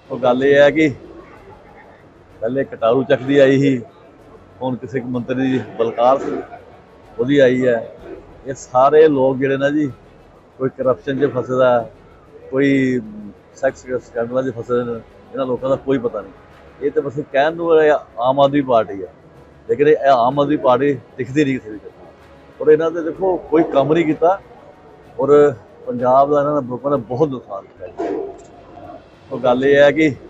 ਉਹ ਗੱਲ ਇਹ ਹੈ ਕਿ ਪਹਿਲੇ ਕਟਾਰੂ ਚੱਕ ਦੀ ਆਈ ਸੀ, ਹੁਣ ਕਿਸੇ ਮੰਤਰੀ ਦੀ ਬਲਕਾਰ ਸਿੰਘ ਉਹਦੀ ਆਈ ਹੈ। ਇਹ ਸਾਰੇ ਲੋਕ ਜਿਹੜੇ ਨਾ ਜੀ, ਕੋਈ ਕਰਪਸ਼ਨ 'ਚ ਫਸਦਾ, ਕੋਈ ਸੈਕਸ ਸਕੈਂਡਲਾਂ 'ਚ ਫਸਦੇ ਨੇ, ਇਹਨਾਂ ਲੋਕਾਂ ਦਾ ਕੋਈ ਪਤਾ ਨਹੀਂ। ਇਹ ਤਾਂ ਬਸ ਕਹਿਣ ਨੂੰ ਆਮ ਆਦਮੀ ਪਾਰਟੀ ਹੈ, ਲੇਕਿਨ ਇਹ ਆਮ ਆਦਮੀ ਪਾਰਟੀ ਦਿਖਦੀ ਨਹੀਂ ਕਿਸੇ ਵੀ। ਔਰ ਇਹਨਾਂ ਦੇ ਦੇਖੋ ਕੋਈ ਕੰਮ ਨਹੀਂ ਕੀਤਾ, ਔਰ ਪੰਜਾਬ ਦਾ ਇਹਨਾਂ ਲੋਕਾਂ ਨੇ ਬਹੁਤ ਨੁਕਸਾਨ ਕੀਤਾ। ਉਹ ਗੱਲ ਇਹ ਹੈ ਕਿ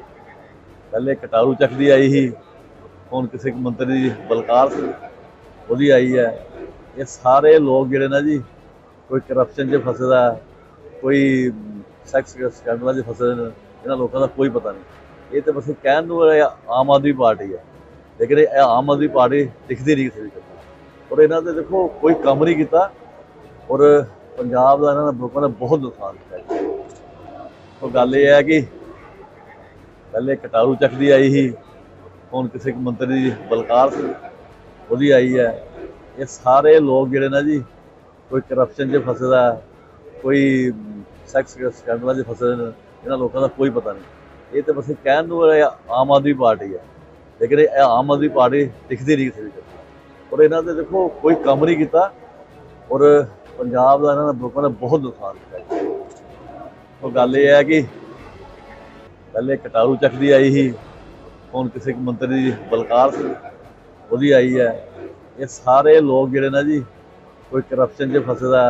ਪਹਿਲੇ ਕਟਾਰੂ ਚੱਕ ਦੀ ਆਈ ਸੀ, ਹੁਣ ਕਿਸੇ ਮੰਤਰੀ ਦੀ ਬਲਕਾਰ ਸਿੰਘ ਉਹਦੀ ਆਈ ਹੈ। ਇਹ ਸਾਰੇ ਲੋਕ ਜਿਹੜੇ ਨਾ ਜੀ, ਕੋਈ ਕਰਪਸ਼ਨ 'ਚ ਫਸਦਾ, ਕੋਈ ਸੈਕਸ ਸਕੈਂਡਲਾਂ 'ਚ ਫਸਦੇ ਨੇ, ਇਹਨਾਂ ਲੋਕਾਂ ਦਾ ਕੋਈ ਪਤਾ ਨਹੀਂ। ਇਹ ਤਾਂ ਬਸ ਕਹਿਣ ਨੂੰ ਆਮ ਆਦਮੀ ਪਾਰਟੀ ਹੈ, ਲੇਕਿਨ ਇਹ ਆਮ ਆਦਮੀ ਪਾਰਟੀ ਦਿਖਦੀ ਨਹੀਂ ਕਿਸੇ ਵੀ। ਔਰ ਇਹਨਾਂ ਦੇ ਦੇਖੋ ਕੋਈ ਕੰਮ ਨਹੀਂ ਕੀਤਾ, ਔਰ ਪੰਜਾਬ ਦਾ ਇਹਨਾਂ ਲੋਕਾਂ ਨੇ ਬਹੁਤ ਨੁਕਸਾਨ ਕੀਤਾ। ਉਹ ਗੱਲ ਇਹ ਹੈ ਕਿ ਪਹਿਲੇ ਕਟਾਰੂ ਚੱਕ ਦੀ ਆਈ ਸੀ, ਹੁਣ ਕਿਸੇ ਮੰਤਰੀ ਦੀ ਬਲਕਾਰ ਸਿੰਘ ਉਹਦੀ ਆਈ ਹੈ। ਇਹ ਸਾਰੇ ਲੋਕ ਜਿਹੜੇ ਨਾ ਜੀ, ਕੋਈ ਕਰਪਸ਼ਨ 'ਚ ਫਸਦਾ, ਕੋਈ ਸੈਕਸ ਸਕੈਂਡਲਾਂ 'ਚ ਫਸਦੇ ਨੇ, ਇਹਨਾਂ ਲੋਕਾਂ ਦਾ ਕੋਈ ਪਤਾ ਨਹੀਂ। ਇਹ ਤਾਂ ਬਸ ਕਹਿਣ ਨੂੰ ਆਮ ਆਦਮੀ ਪਾਰਟੀ ਹੈ, ਲੇਕਿਨ ਇਹ ਆਮ ਆਦਮੀ ਪਾਰਟੀ ਦਿਖਦੀ ਨਹੀਂ ਕਿਸੇ ਵੀ। ਔਰ ਇਹਨਾਂ ਦੇ ਦੇਖੋ ਕੋਈ ਕੰਮ ਨਹੀਂ ਕੀਤਾ, ਔਰ ਪੰਜਾਬ ਦਾ ਇਹਨਾਂ ਲੋਕਾਂ ਨੇ ਬਹੁਤ ਨੁਕਸਾਨ ਕੀਤਾ। ਉਹ ਗੱਲ ਇਹ ਹੈ ਕਿ ਪਹਿਲੇ ਕਟਾਰੂ ਚੱਕ ਦੀ ਆਈ ਸੀ, ਹੁਣ ਕਿਸੇ ਮੰਤਰੀ ਦੀ ਬਲਕਾਰ ਸਿੰਘ ਉਹਦੀ ਆਈ ਹੈ। ਇਹ ਸਾਰੇ ਲੋਕ ਜਿਹੜੇ ਨਾ ਜੀ, ਕੋਈ ਕਰਪਸ਼ਨ 'ਚ ਫਸਦਾ,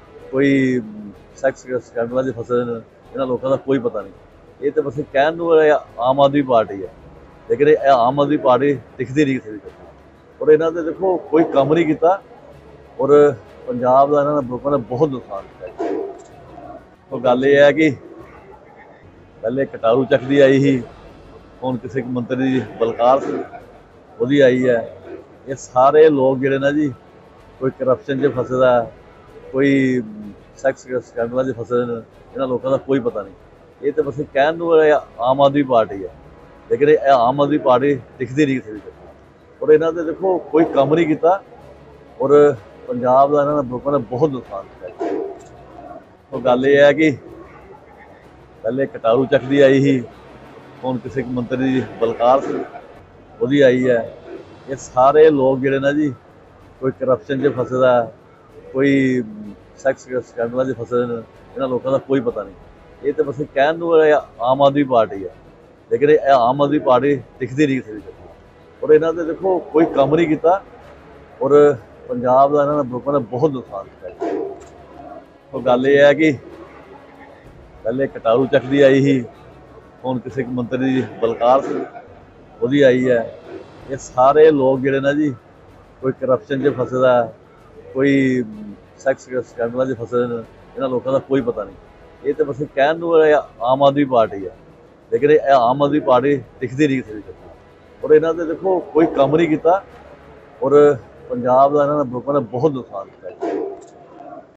ਕੋਈ ਸੈਕਸ ਸਕੈਂਡਲਾਂ 'ਚ ਫਸਦੇ ਨੇ, ਇਹਨਾਂ ਲੋਕਾਂ ਦਾ ਕੋਈ ਪਤਾ ਨਹੀਂ। ਇਹ ਤਾਂ ਬਸ ਕਹਿਣ ਨੂੰ ਆਮ ਆਦਮੀ ਪਾਰਟੀ ਹੈ, ਲੇਕਿਨ ਇਹ ਆਮ ਆਦਮੀ ਪਾਰਟੀ ਦਿਖਦੀ ਨਹੀਂ ਕਿਸੇ ਵੀ। ਔਰ ਇਹਨਾਂ ਦੇ ਦੇਖੋ ਕੋਈ ਕੰਮ ਨਹੀਂ ਕੀਤਾ, ਔਰ ਪੰਜਾਬ ਦਾ ਇਹਨਾਂ ਲੋਕਾਂ ਨੇ ਬਹੁਤ ਨੁਕਸਾਨ ਕੀਤਾ। ਉਹ ਗੱਲ ਇਹ ਹੈ ਕਿ ਪਹਿਲੇ ਕਟਾਰੂ ਚੱਕ ਦੀ ਆਈ ਸੀ, ਹੁਣ ਕਿਸੇ ਮੰਤਰੀ ਦੀ ਬਲਕਾਰ ਸਿੰਘ ਉਹਦੀ ਆਈ ਹੈ। ਇਹ ਸਾਰੇ ਲੋਕ ਜਿਹੜੇ ਨਾ ਜੀ, ਕੋਈ ਕਰਪਸ਼ਨ 'ਚ ਫਸਦਾ, ਕੋਈ ਸੈਕਸ ਸਕੈਂਡਲਾਂ 'ਚ ਫਸਦੇ ਨੇ, ਇਹਨਾਂ ਲੋਕਾਂ ਦਾ ਕੋਈ ਪਤਾ ਨਹੀਂ। ਇਹ ਤਾਂ ਬਸ ਕਹਿਣ ਨੂੰ ਆਮ ਆਦਮੀ ਪਾਰਟੀ ਹੈ, ਲੇਕਿਨ ਇਹ ਆਮ ਆਦਮੀ ਪਾਰਟੀ ਦਿਖਦੀ ਨਹੀਂ ਕਿਸੇ ਵੀ। ਔਰ ਇਹਨਾਂ ਦੇ ਦੇਖੋ ਕੋਈ ਕੰਮ ਨਹੀਂ ਕੀਤਾ, ਔਰ ਪੰਜਾਬ ਦਾ ਇਹਨਾਂ ਲੋਕਾਂ ਨੇ ਬਹੁਤ ਨੁਕਸਾਨ ਕੀਤਾ। ਉਹ ਗੱਲ ਇਹ ਹੈ ਕਿ ਪਹਿਲੇ ਕਟਾਰੂ ਚੱਕ ਦੀ ਆਈ ਸੀ, ਹੁਣ ਕਿਸੇ ਮੰਤਰੀ ਦੀ ਬਲਕਾਰ ਸਿੰਘ ਉਹਦੀ ਆਈ ਹੈ। ਇਹ ਸਾਰੇ ਲੋਕ ਜਿਹੜੇ ਨਾ ਜੀ, ਕੋਈ ਕਰਪਸ਼ਨ 'ਚ ਫਸਦਾ, ਕੋਈ ਸੈਕਸ ਸਕੈਂਡਲਾਂ 'ਚ ਫਸਦੇ ਨੇ, ਇਹਨਾਂ ਲੋਕਾਂ ਦਾ ਕੋਈ ਪਤਾ ਨਹੀਂ। ਇਹ ਤਾਂ ਬਸ ਕਹਿਣ ਨੂੰ ਆਮ ਆਦਮੀ ਪਾਰਟੀ ਹੈ, ਲੇਕਿਨ ਇਹ ਆਮ ਆਦਮੀ ਪਾਰਟੀ ਦਿਖਦੀ ਨਹੀਂ ਕਿਸੇ ਵੀ। ਔਰ ਇਹਨਾਂ ਦੇ ਦੇਖੋ ਕੋਈ ਕੰਮ ਨਹੀਂ ਕੀਤਾ, ਔਰ ਪੰਜਾਬ ਦਾ ਇਹਨਾਂ ਲੋਕਾਂ ਨੇ ਬਹੁਤ ਨੁਕਸਾਨ ਕੀਤਾ। ਉਹ ਗੱਲ ਇਹ ਹੈ ਕਿ ਪਹਿਲੇ ਕਟਾਰੂ ਚੱਕ ਦੀ ਆਈ ਸੀ, ਹੁਣ ਕਿਸੇ ਮੰਤਰੀ ਦੀ ਬਲਕਾਰ ਸਿੰਘ ਉਹਦੀ ਆਈ ਹੈ। ਇਹ ਸਾਰੇ ਲੋਕ ਜਿਹੜੇ ਨਾ ਜੀ, ਕੋਈ ਕਰਪਸ਼ਨ 'ਚ ਫਸਦਾ, ਕੋਈ ਸੈਕਸ ਸਕੈਂਡਲਾਂ 'ਚ ਫਸਦੇ ਨੇ, ਇਹਨਾਂ ਲੋਕਾਂ ਦਾ ਕੋਈ ਪਤਾ ਨਹੀਂ। ਇਹ ਤਾਂ ਬਸ ਕਹਿਣ ਨੂੰ ਆਮ ਆਦਮੀ ਪਾਰਟੀ ਹੈ, ਲੇਕਿਨ ਇਹ ਆਮ ਆਦਮੀ ਪਾਰਟੀ ਦਿਖਦੀ ਨਹੀਂ ਕਿਸੇ ਵੀ। ਔਰ ਇਹਨਾਂ ਦੇ ਦੇਖੋ ਕੋਈ ਕੰਮ ਨਹੀਂ ਕੀਤਾ, ਔਰ ਪੰਜਾਬ ਦਾ ਇਹਨਾਂ ਲੋਕਾਂ ਨੇ ਬਹੁਤ ਨੁਕਸਾਨ ਕੀਤਾ।